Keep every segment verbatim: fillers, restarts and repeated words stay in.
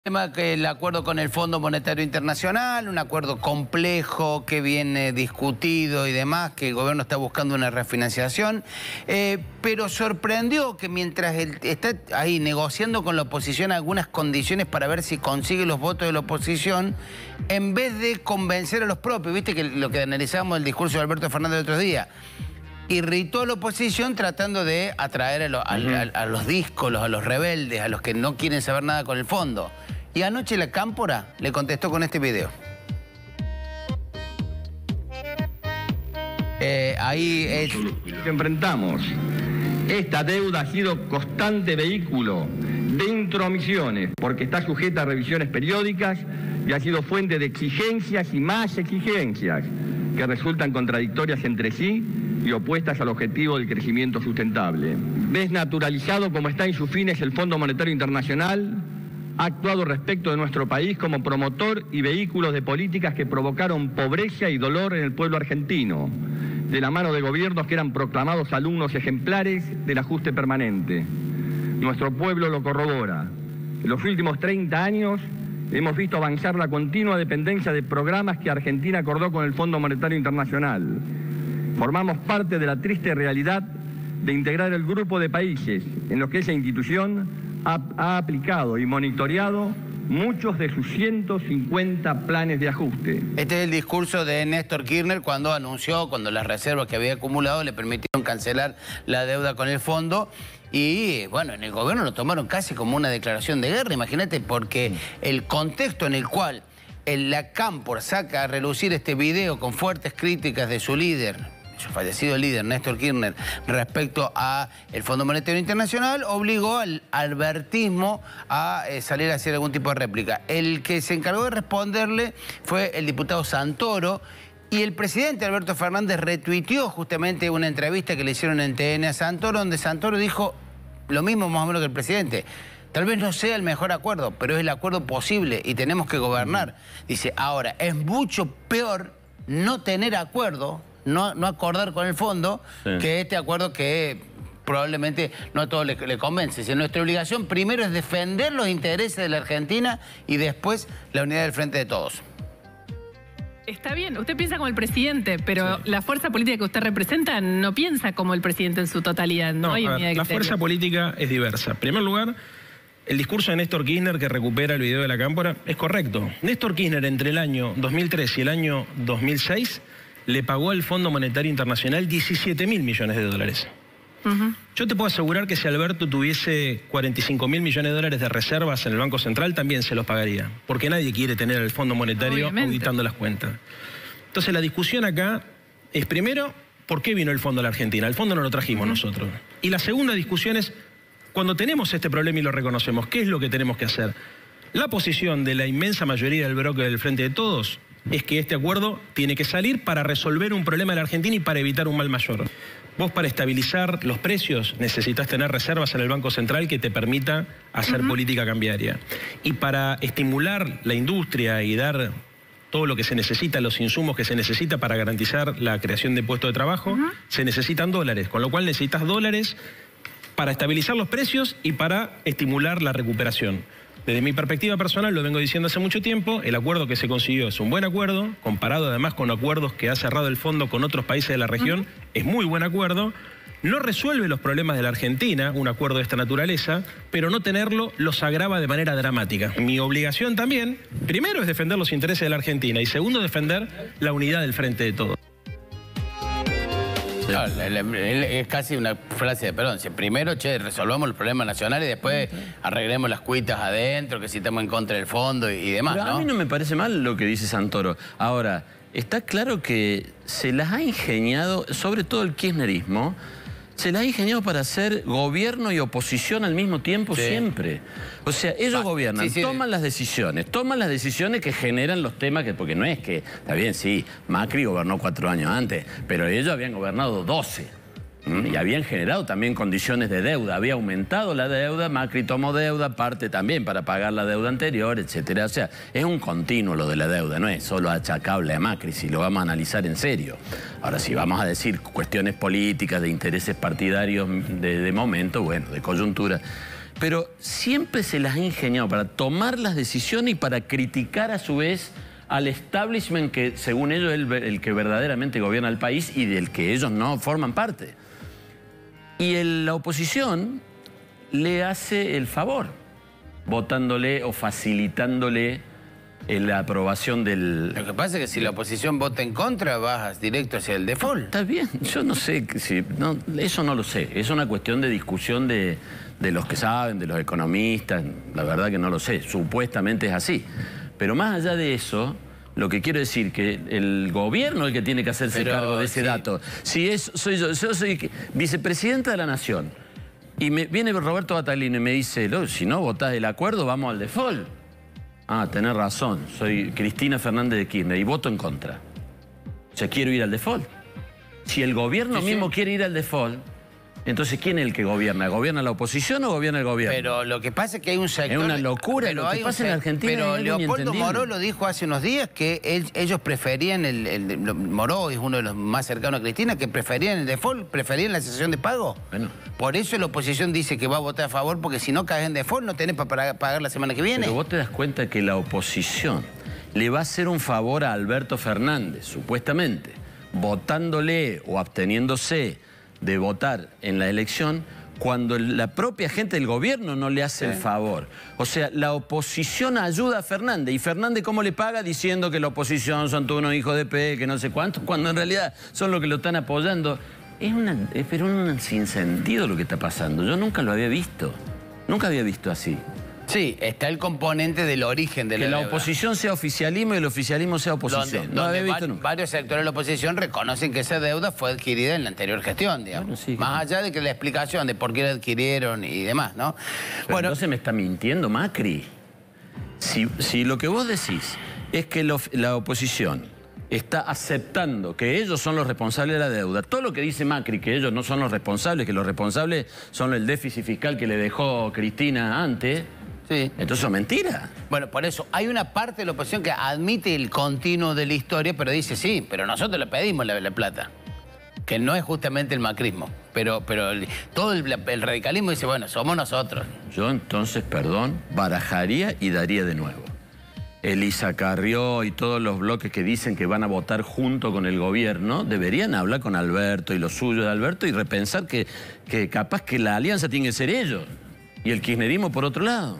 Tema que el acuerdo con el Fondo Monetario Internacional, un acuerdo complejo que viene discutido y demás, que el gobierno está buscando una refinanciación, eh, pero sorprendió que mientras él está ahí negociando con la oposición algunas condiciones para ver si consigue los votos de la oposición, en vez de convencer a los propios, viste que lo que analizamos el discurso de Alberto Fernández el otro día, irritó a la oposición tratando de atraer a, lo, a, a, a los díscolos, a los rebeldes, a los que no quieren saber nada con el fondo. Y anoche la Cámpora le contestó con este video. Eh, ahí es... que enfrentamos. Esta deuda ha sido constante vehículo de intromisiones porque está sujeta a revisiones periódicas y ha sido fuente de exigencias y más exigencias que resultan contradictorias entre sí y opuestas al objetivo del crecimiento sustentable. Desnaturalizado como está en sus fines el Fondo Monetario Internacional, ha actuado respecto de nuestro país como promotor y vehículo de políticas que provocaron pobreza y dolor en el pueblo argentino, de la mano de gobiernos que eran proclamados alumnos ejemplares del ajuste permanente. Nuestro pueblo lo corrobora. En los últimos treinta años hemos visto avanzar la continua dependencia de programas que Argentina acordó con el Fondo Monetario Internacional. Formamos parte de la triste realidad de integrar el grupo de países en los que esa institución ha, ha aplicado y monitoreado muchos de sus ciento cincuenta planes de ajuste. Este es el discurso de Néstor Kirchner cuando anunció, cuando las reservas que había acumulado le permitieron cancelar la deuda con el fondo. Y bueno, en el gobierno lo tomaron casi como una declaración de guerra, imagínate, porque el contexto en el cual el, la Cámpora saca a relucir este video con fuertes críticas de su líder, su fallecido líder, Néstor Kirchner, respecto a el Fondo Monetario Internacional, obligó al albertismo a eh, salir a hacer algún tipo de réplica. El que se encargó de responderle fue el diputado Santoro, y el presidente Alberto Fernández retuiteó justamente una entrevista que le hicieron en T N a Santoro, donde Santoro dijo lo mismo más o menos que el presidente. Tal vez no sea el mejor acuerdo, pero es el acuerdo posible y tenemos que gobernar. Dice, ahora, es mucho peor no tener acuerdo, no, no acordar con el fondo, sí, que este acuerdo que probablemente no a todos le, le convence. Si nuestra obligación primero es defender los intereses de la Argentina y después la unidad del frente de todos. Está bien, usted piensa como el presidente, pero sí, la fuerza política que usted representa no piensa como el presidente en su totalidad. No, no hay unidad de la fuerza política es diversa. En primer lugar, el discurso de Néstor Kirchner, que recupera el video de la Cámpora, es correcto. Néstor Kirchner, entre el año dos mil tres y el año dos mil seis, le pagó al Fondo Monetario Internacional diecisiete mil millones de dólares. Uh-huh. Yo te puedo asegurar que si Alberto tuviese cuarenta y cinco mil millones de dólares de reservas en el Banco Central, también se los pagaría, porque nadie quiere tener al Fondo Monetario Obviamente. auditando las cuentas. Entonces la discusión acá es, primero, ¿por qué vino el fondo a la Argentina? El fondo no lo trajimos uh-huh. nosotros. Y la segunda discusión es, cuando tenemos este problema y lo reconocemos, ¿qué es lo que tenemos que hacer? La posición de la inmensa mayoría del bloque del Frente de Todos es que este acuerdo tiene que salir para resolver un problema de la Argentina y para evitar un mal mayor. Vos, para estabilizar los precios, necesitas tener reservas en el Banco Central que te permita hacer uh-huh. política cambiaria. Y para estimular la industria y dar todo lo que se necesita, los insumos que se necesita para garantizar la creación de puestos de trabajo, uh-huh. se necesitan dólares, con lo cual necesitas dólares para estabilizar los precios y para estimular la recuperación. Desde mi perspectiva personal, lo vengo diciendo hace mucho tiempo, el acuerdo que se consiguió es un buen acuerdo, comparado además con acuerdos que ha cerrado el fondo con otros países de la región, uh-huh. es muy buen acuerdo. No resuelve los problemas de la Argentina, un acuerdo de esta naturaleza, pero no tenerlo los agrava de manera dramática. Mi obligación también, primero, es defender los intereses de la Argentina y segundo, defender la unidad del Frente de Todos. No, es casi una frase de perdón. Si primero, che, resolvamos los problemas nacionales y después arreglemos las cuitas adentro, que si estamos en contra del fondo y, y demás, Pero ¿no? A mí no me parece mal lo que dice Santoro. Ahora, está claro que se las ha ingeniado, sobre todo el kirchnerismo, se las ha ingeniado para hacer gobierno y oposición al mismo tiempo sí. siempre. O sea, ellos Va, gobiernan, sí, sí, toman sí. las decisiones, toman las decisiones que generan los temas, que porque no es que, está bien, sí, Macri gobernó cuatro años antes, pero ellos habían gobernado doce. ¿Mm? Y habían generado también condiciones de deuda, había aumentado la deuda, Macri tomó deuda, parte también para pagar la deuda anterior, etcétera. O sea, es un continuo lo de la deuda, no es solo achacable a Macri, si lo vamos a analizar en serio. Ahora, si vamos a decir cuestiones políticas, de intereses partidarios de, de momento, bueno, de coyuntura. pero siempre se las ha ingeniado para tomar las decisiones y para criticar a su vez al establishment que, según ellos, es el, el que verdaderamente gobierna el país y del que ellos no forman parte. Y el, la oposición le hace el favor, votándole o facilitándole la aprobación del... Lo que pasa es que si la oposición vota en contra, vas directo hacia el default. Está bien, yo no sé, si, no, eso no lo sé. Es una cuestión de discusión de, de los que saben, de los economistas. La verdad que no lo sé, supuestamente es así. Pero más allá de eso, lo que quiero decir que el gobierno es el que tiene que hacerse Pero, cargo de ese sí. dato. Si es, soy yo, yo soy vicepresidenta de la Nación y me, viene Roberto Battaglino y me dice, si no votás el acuerdo, vamos al default. Ah, tenés razón, soy Cristina Fernández de Kirchner y voto en contra. O sea, quiero ir al default. Si el gobierno sí, mismo sí. quiere ir al default, entonces ¿quién es el que gobierna? ¿Gobierna la oposición o gobierna el gobierno? Pero lo que pasa es que hay un sector... Es una locura pero lo que hay un pasa en sec- Argentina, Pero es algo Leopoldo inentendible. Moró lo dijo hace unos días que él- ellos preferían, el, el- Moró es uno de los más cercanos a Cristina, que preferían el default, preferían la cesión de pago. Bueno. Por eso la oposición dice que va a votar a favor, porque si no caes en default no tenés para pagar la semana que viene. Pero vos te das cuenta que la oposición le va a hacer un favor a Alberto Fernández, supuestamente, votándole o absteniéndose de votar en la elección, cuando la propia gente del gobierno no le hace sí. el favor. O sea, la oposición ayuda a Fernández. ¿Y Fernández cómo le paga? Diciendo que la oposición son todos unos hijos de P, que no sé cuántos, cuando en realidad son los que lo están apoyando. Es una, es, pero un sinsentido lo que está pasando. Yo nunca lo había visto. Nunca había visto así. Sí, está el componente del origen de que la la deuda. oposición sea oficialismo y el oficialismo sea oposición. Donde, no donde había visto va, nunca. Varios sectores de la oposición reconocen que esa deuda fue adquirida en la anterior gestión, digamos. Bueno, sí, Más claro. allá de que la explicación de por qué la adquirieron y demás, ¿no? Pero Bueno, entonces me está mintiendo Macri. Si, si lo que vos decís es que lo, la oposición está aceptando que ellos son los responsables de la deuda, todo lo que dice Macri, que ellos no son los responsables, que los responsables son el déficit fiscal que le dejó Cristina antes, sí. entonces es mentira. Bueno, por eso, hay una parte de la oposición que admite el continuo de la historia, pero dice, sí, pero nosotros le pedimos la, la plata. Que no es justamente el macrismo. Pero, pero el, todo el, el radicalismo dice, bueno, somos nosotros. Yo entonces, perdón, barajaría y daría de nuevo. Elisa Carrió y todos los bloques que dicen que van a votar junto con el gobierno deberían hablar con Alberto y lo suyo de Alberto y repensar que, que capaz que la alianza tiene que ser ellos y el kirchnerismo por otro lado.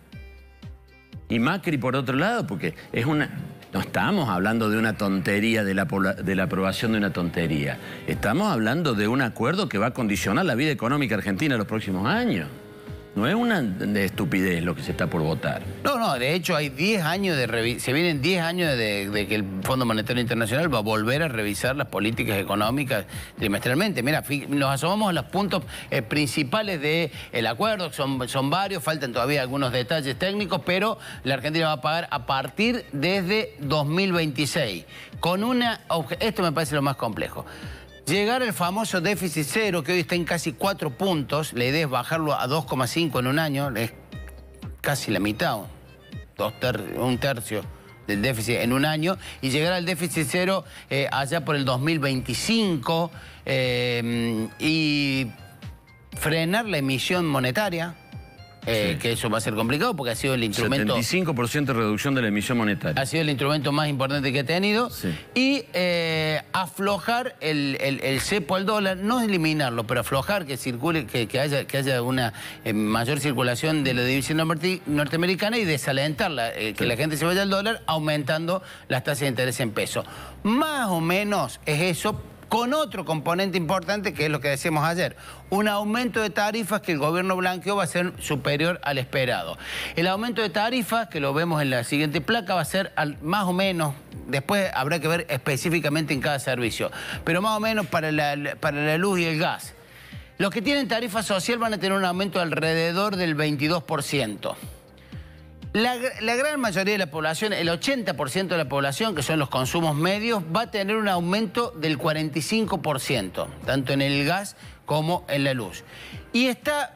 Y Macri por otro lado, porque es una... No estamos hablando de una tontería, de la, de la aprobación de una tontería. Estamos hablando de un acuerdo que va a condicionar la vida económica argentina en los próximos años. No es una de estupidez lo que se está por votar. No, no, de hecho hay diez años de revi se vienen diez años de, de que el Fondo Monetario Internacional va a volver a revisar las políticas económicas trimestralmente. Mira, nos asomamos a los puntos eh, principales del acuerdo, son, son varios, faltan todavía algunos detalles técnicos, pero la Argentina va a pagar a partir desde dos mil veintiséis, con una... Esto me parece lo más complejo. Llegar al famoso déficit cero, que hoy está en casi cuatro puntos, la idea es bajarlo a dos coma cinco en un año, es casi la mitad, dos ter un tercio del déficit en un año, y llegar al déficit cero eh, allá por el dos mil veinticinco eh, y frenar la emisión monetaria. Eh, Sí. Que eso va a ser complicado porque ha sido el instrumento... setenta y cinco por ciento de reducción de la emisión monetaria. Ha sido el instrumento más importante que ha tenido. Sí. Y eh, aflojar el, el, el cepo al dólar, no eliminarlo, pero aflojar, que circule, que, que haya, que haya una eh, mayor circulación de la división norte norteamericana y desalentarla, eh, que Sí. la gente se vaya al dólar, aumentando las tasas de interés en peso. Más o menos es eso, con otro componente importante que es lo que decíamos ayer, un aumento de tarifas que el gobierno blanqueó va a ser superior al esperado. El aumento de tarifas, que lo vemos en la siguiente placa, va a ser al, más o menos, después habrá que ver específicamente en cada servicio, pero más o menos para la, para la luz y el gas. Los que tienen tarifa social van a tener un aumento alrededor del veintidós por ciento. La, la gran mayoría de la población, el ochenta por ciento de la población, que son los consumos medios, va a tener un aumento del cuarenta y cinco por ciento, tanto en el gas como en la luz. Y está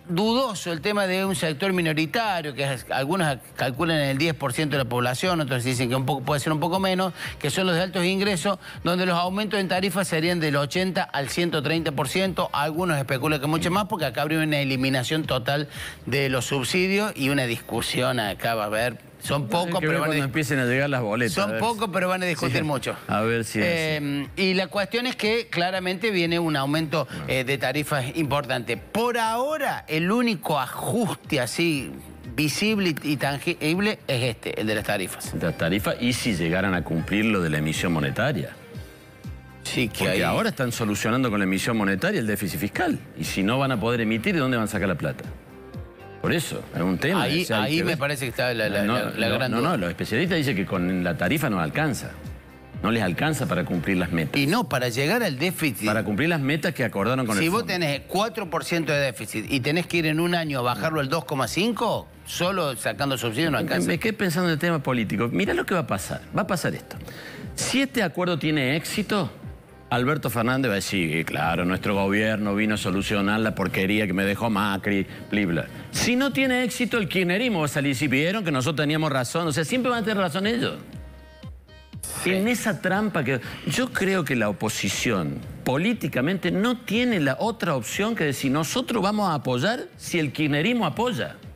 dudoso el tema de un sector minoritario, que es, algunos calculan en el diez por ciento de la población, otros dicen que un poco, puede ser un poco menos, que son los de altos ingresos, donde los aumentos en tarifas serían del ochenta al ciento treinta por ciento. Algunos especulan que mucho más, porque acá habría una eliminación total de los subsidios y una discusión acá va a haber. Son pocos, pero van a, empiecen a llegar las boletas. Son pocos, pero van a discutir sí. mucho. A ver si eh, es. Y la cuestión es que claramente viene un aumento eh, de tarifas importante. Por ahora, el único ajuste así visible y tangible es este, el de las tarifas. Las tarifas, y si llegaran a cumplir lo de la emisión monetaria. Sí, que Porque ahí... ahora están solucionando con la emisión monetaria el déficit fiscal. Y si no van a poder emitir, ¿de dónde van a sacar la plata? Por eso, es un tema. Ahí, ahí me ver. parece que está la, la, no, la, la no, gran No, duda. no, los especialistas dicen que con la tarifa no alcanza. No les alcanza para cumplir las metas. Y no, para llegar al déficit... Para cumplir las metas que acordaron con si el vos fondo. tenés cuatro por ciento de déficit y tenés que ir en un año a bajarlo al dos coma cinco, solo sacando subsidios no alcanza. Me quedé pensando en el tema político. Mirá lo que va a pasar. Va a pasar esto. Si este acuerdo tiene éxito, Alberto Fernández va a decir, claro, nuestro gobierno vino a solucionar la porquería que me dejó Macri, bla, bla. Si no tiene éxito, el kirchnerismo va a salir, si vieron que nosotros teníamos razón. O sea, siempre van a tener razón ellos. Sí. En esa trampa que... Yo creo que la oposición políticamente no tiene la otra opción que decir, nosotros vamos a apoyar si el kirchnerismo apoya.